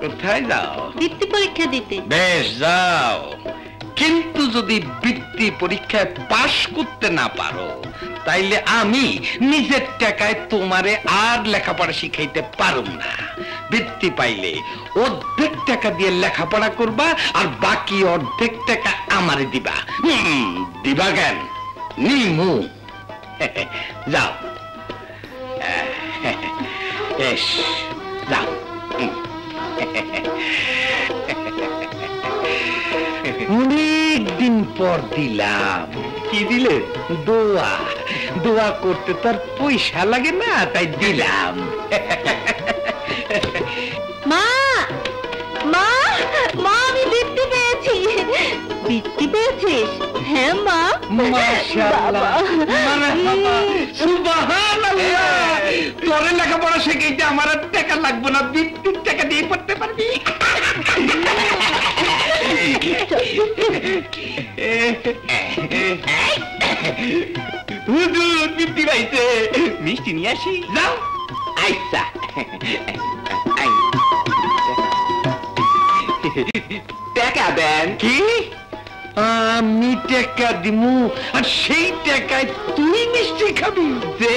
কোথায় যাও? বৃত্তি পরীক্ষা দিতে। বেশ, যাও, কিন্তু যদি বৃত্তি পরীক্ষায় পাশ করতে না পারো তাইলে আমি নিজের টাকায় তোমারে আর লেখাপড়া শিখাইতে পারুম না। বৃত্তি পাইলে অর্ধেক টাকা দিয়ে লেখাপড়া করবা আর বাকি অর্ধেক টাকা আমারে দিবা। দিবা কেন? নিমু। যাও, বেশ, যাও। অনেকদিন পর দিলাম। কি দিলে? দোয়া। দোয়া করতে তার পয়সা লাগে না, তাই দিলাম। মা, মা, মা, আমি বৃত্তি পেয়েছি। বৃত্তি পেয়েছিস? হ্যাঁ মা। মাশাআল্লাহ, মারহাবা, সুবহানাল্লাহ। তোরে লেখাপড়া শিখাইতে আমার আর টাকা লাগবে না, বৃত্তির টাকা দিয়ে পড়তে পারবি। হুজুর, বৃত্তি পাইছে, মিষ্টি নিয়ে আসি। যাও। আচ্ছা, টাকা দেন। কি? আমি টাকা দিমু আর সেই টাকায় তুই মিষ্টি খাবি? দে।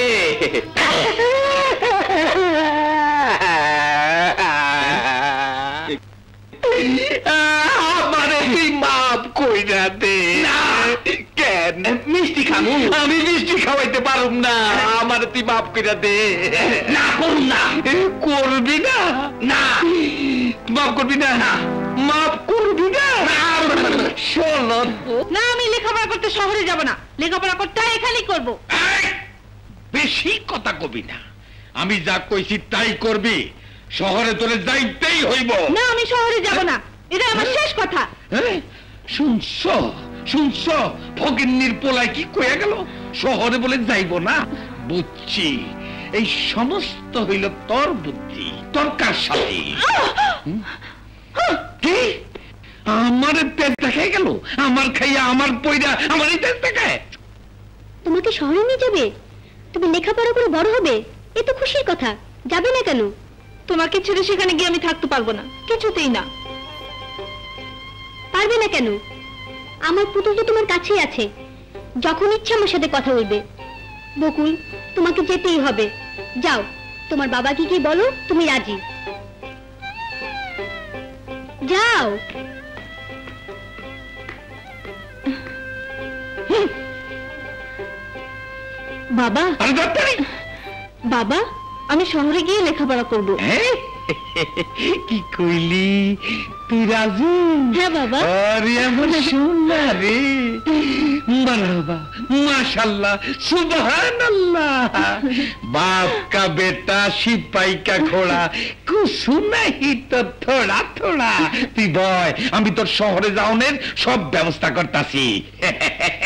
আমারে তুই মাফ কইরা দে। কেন? মিষ্টি খাবো? আমি মিষ্টি খাওয়াইতে পারুম না, আমারে তুই মাফ কইরা দে। না, করুম না। করবি না? না। মাফ করবি না? মাফ করবি না? শোনো না, আমি লেখাপড়া করতে শহরে যাব না, লেখাপড়া করতে এখানেই করব। বেশি কথা কবি না, আমি যা কইছি তাই করবি। শহরে তোরে যাইতেই হইব। না, আমি শহরে যাব না, এটা আমার শেষ কথা। শুনছ, শুনছ, ফকিন্নির পোলায় কি কয়ে গেল? শহরে বলে যাইব না? বুঝছি, এই সমস্ত হইল তোর বুদ্ধি। তোর কার সাথে? কি? আমার পেট দেখাই গেল? আমার খাইয়া আমার পয়রা আমার এই পেট দেখায়? তোমাকে শহরে নিয়ে যাবে? তুমি লেখাপড়া করে বড় হবে, এ তো খুশির কথা। যাবে না কেন? তোমাকে ছেড়ে সেখানে গিয়ে আমি থাকতে পারবো না, কিছুতেই না। পারবে না কেন? আমার পুতুল তো তোমার কাছেই আছে, যখন ইচ্ছা আমার সাথে কথা বলবে। বকুল, তোমাকে যেতেই হবে। যাও, তোমার বাবাকে কি বলো তুমি রাজি। যাও। বাবা, বাবা, আমি শহরে গিয়ে লেখাপড়া করব। কি কইলি? তুই রাজি? হ্যাঁ বাবা। আরে আমার সোনা রে, মারহাবা, মাশাআল্লাহ, সুবহানাল্লাহ। बाप का बेटा सिपाही का घोड़ा, कुछ नहीं तो थोड़ा थोड़ा। তুই বয়, আমি তোর শহরে যাওনের সব ব্যবস্থা করতাছি।